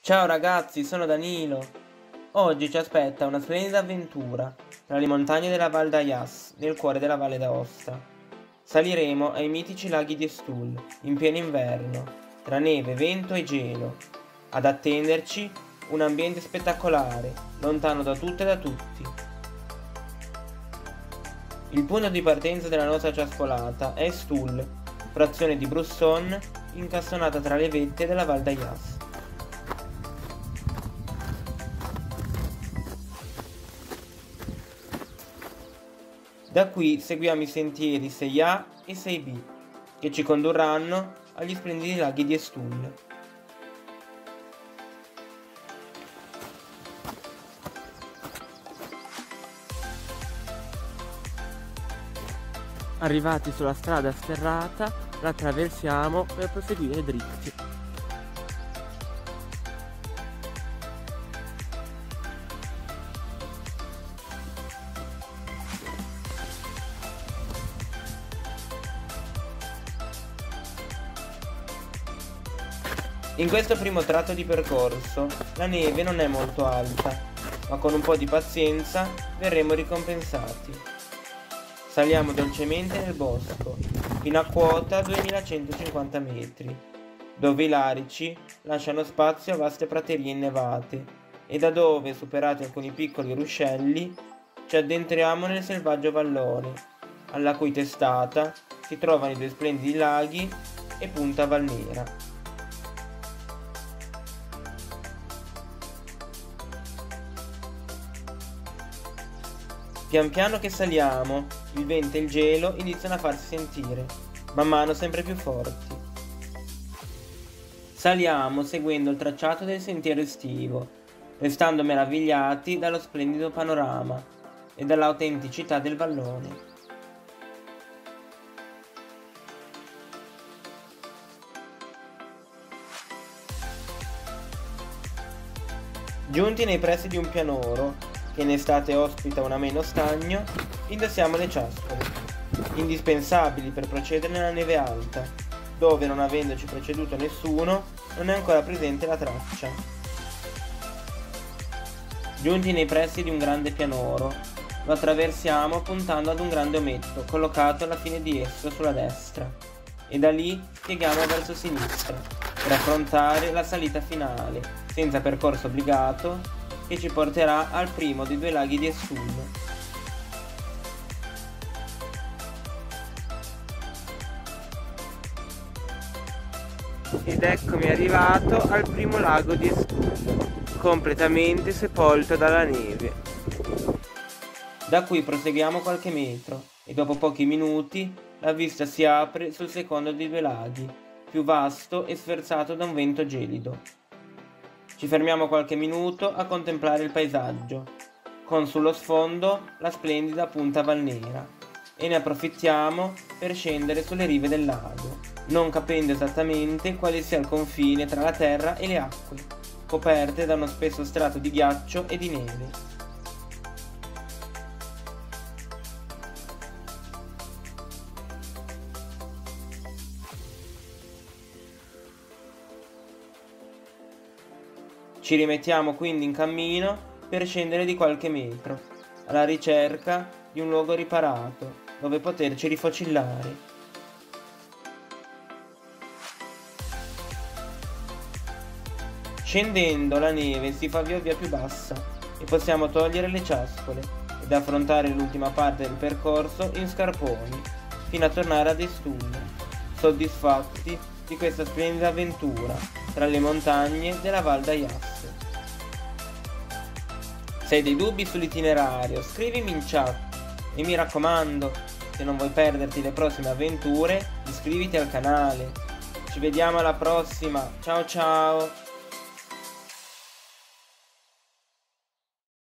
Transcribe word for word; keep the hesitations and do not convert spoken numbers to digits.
Ciao ragazzi, sono Danilo. Oggi ci aspetta una splendida avventura tra le montagne della Val d'Ayas, nel cuore della Valle d'Aosta. Saliremo ai mitici laghi di Stul, in pieno inverno, tra neve, vento e gelo. Ad attenderci un ambiente spettacolare, lontano da tutto e da tutti. Il punto di partenza della nostra ciascolata è Stul, frazione di Brusson, incastonata tra le vette della Val d'Ayas. Da qui seguiamo i sentieri sei A e sei B, che ci condurranno agli splendidi laghi di Stul. Arrivati sulla strada sterrata, la attraversiamo per proseguire dritti. In questo primo tratto di percorso la neve non è molto alta, ma con un po' di pazienza verremo ricompensati. Saliamo dolcemente nel bosco, fino a quota duemilacentocinquanta metri, dove i larici lasciano spazio a vaste praterie innevate e da dove, superati alcuni piccoli ruscelli, ci addentriamo nel selvaggio vallone, alla cui testata si trovano i due splendidi laghi e Punta Valnera. Pian piano che saliamo, il vento e il gelo iniziano a farsi sentire, man mano sempre più forti. Saliamo seguendo il tracciato del sentiero estivo, restando meravigliati dallo splendido panorama e dall'autenticità del vallone. Giunti nei pressi di un pianoro, che in estate ospita un ameno stagno, indossiamo le ciaspole, indispensabili per procedere nella neve alta, dove, non avendoci preceduto nessuno, non è ancora presente la traccia. Giunti nei pressi di un grande pianoro, lo attraversiamo puntando ad un grande ometto collocato alla fine di esso sulla destra, e da lì pieghiamo verso sinistra per affrontare la salita finale, senza percorso obbligato, che ci porterà al primo dei due laghi di Stul. Ed eccomi arrivato al primo lago di Stul, completamente sepolto dalla neve. Da qui proseguiamo qualche metro e dopo pochi minuti la vista si apre sul secondo dei due laghi, più vasto e sferzato da un vento gelido. Ci fermiamo qualche minuto a contemplare il paesaggio, con sullo sfondo la splendida Punta Valnera, e ne approfittiamo per scendere sulle rive del lago, non capendo esattamente quale sia il confine tra la terra e le acque, coperte da uno spesso strato di ghiaccio e di neve. Ci rimettiamo quindi in cammino per scendere di qualche metro, alla ricerca di un luogo riparato, dove poterci rifocillare. Scendendo la neve si fa via via più bassa e possiamo togliere le ciaspole ed affrontare l'ultima parte del percorso in scarponi, fino a tornare ad Stul, soddisfatti di questa splendida avventura tra le montagne della Val d'Ayas. Se hai dei dubbi sull'itinerario, scrivimi in chat e mi raccomando, se non vuoi perderti le prossime avventure, iscriviti al canale. Ci vediamo alla prossima, ciao ciao!